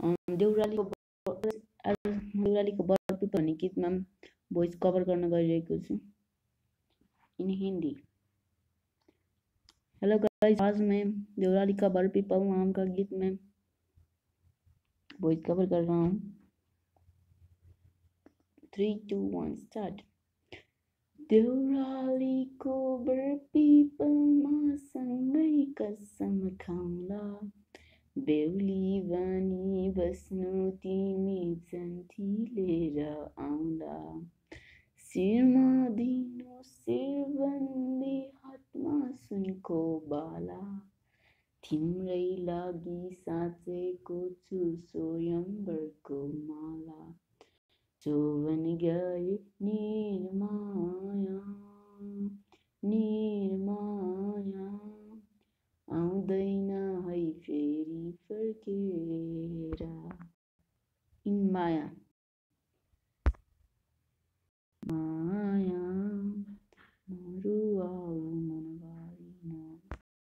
देउरालीको बरपिपल भन्ने गीतमा voice cover गर्न गइरहेको छु इन हिन्दी। हेलो गाइस, आज मैं देउराली का बरपिपल नाम का गीत में वॉइस कवर कर रहा हूँ। 3, 2, 1 स्टार्ट। देउरालीको बरपिपलमा सँगै कसम खाउँला, बेहुली बनी बस्नु तिमी जन्ती लिएर आउँला, शिरमा दिनु शिरबन्दी हातमा सुनको बाला, तिम्रै लागि साँचेको छु स्वयम्वरको माला, चौवन गए निर्माया निर्माया, आउँदैन है फेरि फर्केर इन माया।